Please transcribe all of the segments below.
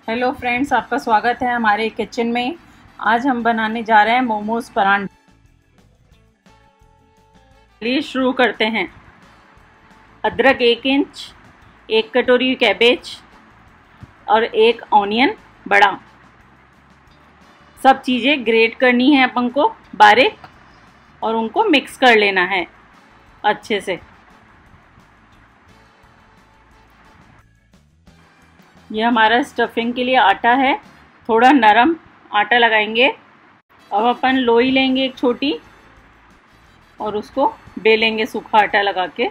Hello friends, आपका स्वागत है हमारे किचन में। आज हम बनाने जा रहे हैं मोमोज परांठे। चलिए शुरू करते हैं। अदरक 1 इंच, 1 कटोरी कैबेज और 1 ऑनियन बड़ा। सब चीज़ें ग्रेट करनी है अपन को बारीक और उनको मिक्स कर लेना है अच्छे से। ये हमारा स्टफिंग के लिए आटा है, थोड़ा नरम आटा लगाएंगे। अब अपन लोई लेंगे एक छोटी और उसको बेलेंगे सूखा आटा लगा के।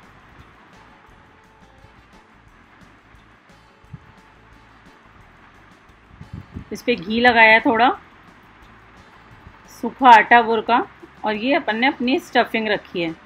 इस पे घी लगाया थोड़ा, सूखा आटा बुरका, और ये अपन ने अपनी स्टफिंग रखी है।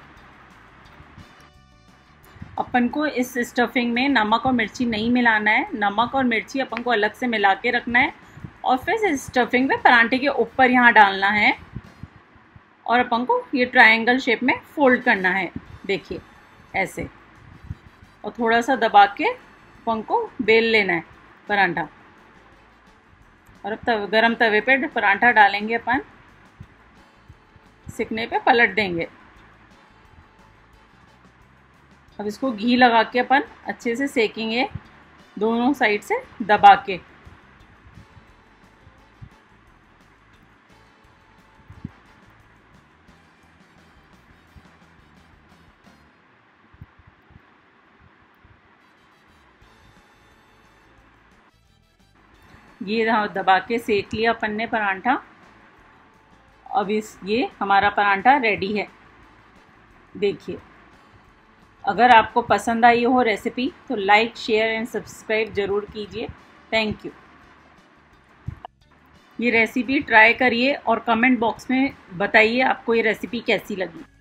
अपन को इस स्टफिंग में नमक और मिर्ची नहीं मिलाना है। नमक और मिर्ची अपन को अलग से मिला के रखना है और फिर इस स्टफिंग में परांठे के ऊपर यहाँ डालना है और अपन को ये ट्रायंगल शेप में फोल्ड करना है। देखिए ऐसे, और थोड़ा सा दबा के अपन को बेल लेना है परांठा। और अब गरम तवे पे परांठा डालेंगे अपन, सिकने पे पलट देंगे। अब इसको घी लगा के अपन अच्छे से सेकेंगे दोनों साइड से दबा के। ये दबा के सेक लिया अपन ने परांठा। अब ये हमारा परांठा रेडी है। देखिए, अगर आपको पसंद आई हो रेसिपी तो लाइक, शेयर एंड सब्सक्राइब ज़रूर कीजिए। Thank you. ये रेसिपी ट्राई करिए और कमेंट बॉक्स में बताइए आपको ये रेसिपी कैसी लगी।